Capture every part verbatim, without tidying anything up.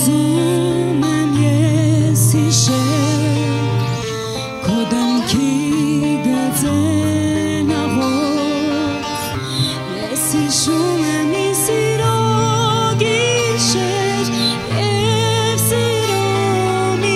ուզում եմ ես հիշել քո դեմքի գծեն աղոտ ես հիշում եմ մի սիրո գիշեր և սիրո մի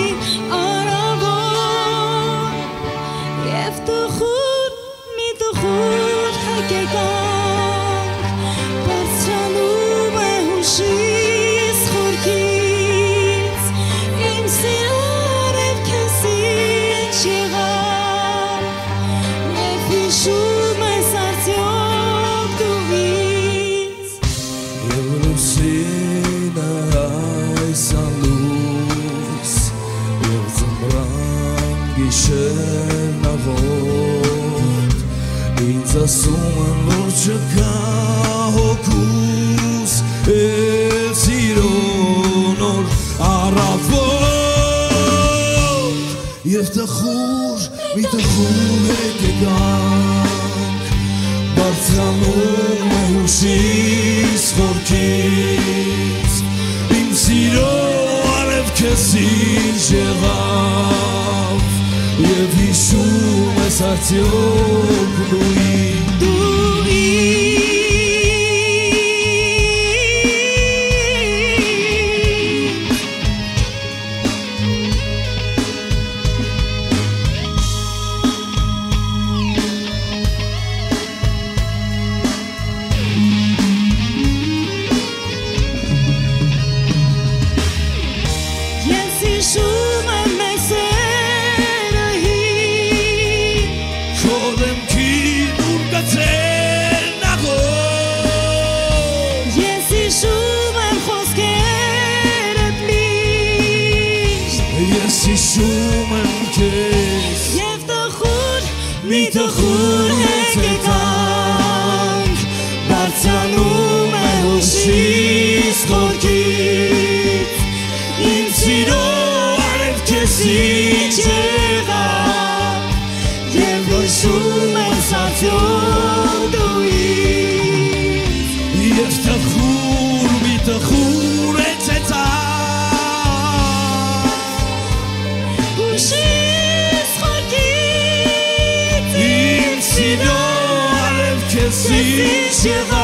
առավոտ և տխուր մի տխուր հեկեկանք բարձրանում է հուշիս խորքից իմ սիրո ռևքես ինչ եղավ և հիշում ես արդյոք դու ինձ Եվ լուսինը այս անլույս և ձմռան գիշերն աղոտ ինձ ասում են որ չկա հոգուս էլ սիրո նոր առավոտ և տխուր մի տխուր հեկեկանք բարձրանում է հուշիս խորքից իմ սիրո արևքես ինչ եղավ և հիշում ես արդյոք դու ինձ դու Ես հիշում եմ մեզ սերահին քո դեմքի նուր գծերն աղոտ Ես հիշում եմ խոսքերդ միշտ Ես հիշում եմ քեզ Եվ տխուր մի տխուր հեկեկանք բարձրանում է հուշիս խորքից Իմ սիրո արևքես ինչ եղավ Եվ հիշում ես արդյոք դու ինձ Եվ տխուր մի տխուր է ծեծան Հուշիս խորքից Իմ սիրո արևքես ինչ եղավ